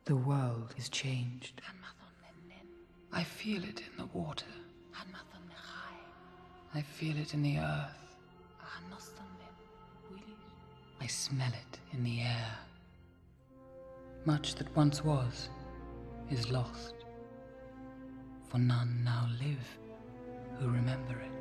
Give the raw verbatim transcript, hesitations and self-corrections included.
The world is changed. I feel it in the water. I feel it in the earth. I smell it in the air. Much that once was is lost, for none now live who remember it.